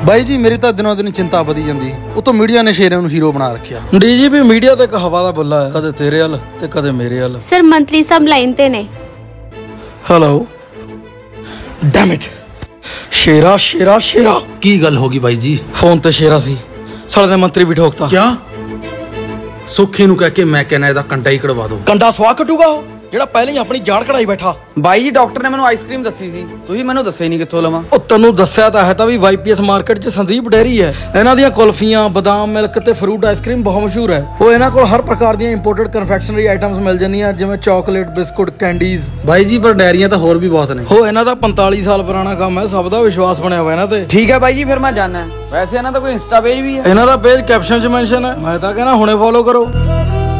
ਬਾਈ ਜੀ ਮੇਰੀ ਤਾਂ ਦਿਨੋਂ ਦਿਨ ਚਿੰਤਾ ਵਧੀ ਜਾਂਦੀ, ਉਤੋਂ ਮੀਡੀਆ ਨੇ ਸ਼ੇਰਾਂ ਨੂੰ ਹੀਰੋ ਬਣਾ ਰੱਖਿਆ। ਡੀਜੀਪੀ ਮੀਡੀਆ ਤੇ ਇੱਕ ਹਵਾ ਦਾ ਬੁੱਲਾ ਹੈ, ਕਦੇ ਤੇਰੇ ਵੱਲ ਤੇ ਕਦੇ ਮੇਰੇ ਵੱਲ। ਸਰ ਮੰਤਰੀ ਸਾਹਿਬ ਲਾਈਨ ਤੇ ਨੇ। Hello damn it. Shera Shera Shera ਕੀ ਗੱਲ ਹੋ ਗਈ ਬਾਈ ਜੀ? ਫੋਨ ਤੇ ਸ਼ੇਰਾ ਸੀ, ਸਾਲੇ ਨੇ ਮੰਤਰੀ ਵੀ ਠੋਕਤਾ। ਕਿਆ? ਸੁੱਖੇ ਨੂੰ ਕਹਿ ਕੇ ਮੈਂ ਕਹਿੰਦਾ ਇਹਦਾ ਕੰਡਾ ਹੀ ਕਢਵਾ ਦੋ। ਕੰਡਾ ਸਵਾ ਕੱਟੂਗਾ ਉਹ ਜਿਹੜਾ ਪਹਿਲਾਂ ਹੀ ਆਪਣੀ ਜਾੜ ਕਢਾਈ ਬੈਠਾ। ਬਾਈ ਜੀ ਡਾਕਟਰ ਨੇ ਮੈਨੂੰ ਆਈਸਕ੍ਰੀਮ ਦੱਸੀ ਸੀ, ਤੁਸੀਂ ਮੈਨੂੰ ਦੱਸਿਆ ਹੀ ਨਹੀਂ ਕਿੱਥੋਂ ਲਵਾਂ। ਉਹ ਤੈਨੂੰ ਦੱਸਿਆ ਤਾਂ ਹੈ ਤਾਂ ਵੀ ਵਾਈਪੀਐਸ ਮਾਰਕੀਟ 'ਚ ਸੰਦੀਪ ਡੇਅਰੀ ਹੈ। ਇਹਨਾਂ ਦੀਆਂ ਕੁਲਫੀਆਂ, ਬਦਾਮ ਮਿਲਕ ਤੇ ਫਰੂਟ ਆਈਸਕ੍ਰੀਮ ਬਹੁਤ ਮਸ਼ਹੂਰ ਹੈ। ਉਹ ਇਹਨਾਂ ਕੋਲ ਹਰ ਪ੍ਰਕਾਰ ਦੀਆਂ ਇੰਪੋਰਟਡ ਕਨਫੈਕਸ਼ਨਰੀ ਆਈਟਮਸ ਮਿਲ ਜਾਂਦੀਆਂ, ਜਿਵੇਂ ਚਾਕਲੇਟ, ਬਿਸਕੁਟ, ਕੈਂਡੀਜ਼। ਬਾਈ ਜੀ ਪਰ ਡਾਇਰੀਆਂ ਤਾਂ ਹੋਰ ਵੀ ਬਹੁਤ ਨੇ। ਉਹ ਇਹਨਾਂ ਦਾ 45 ਸਾਲ ਪੁਰਾਣਾ ਕੰਮ ਹੈ, ਸਭ ਦਾ ਵਿਸ਼ਵਾਸ ਬਣਿਆ ਹੋਇਆ ਇਹਨਾਂ ਤੇ। ਠੀਕ ਹੈ ਬਾਈ ਜੀ, ਫਿਰ ਮੈਂ ਜਾਣਾ। ਵੈਸੇ ਇਹਨਾਂ ਦਾ ਕੋਈ ਇੰਸਟਾ ਪੇਜ ਵੀ ਹੈ? ਇਹਨਾਂ ਦਾ ਪੇਜ ਕੈਪਸ਼ਨ 'ਚ ਮੈਂਸ਼ਨ ਹੈ। ਮੈਂ ਤਾਂ ਕਹਿੰਦਾ ਹੁਣੇ ਫੋਲੋ ਕਰੋ।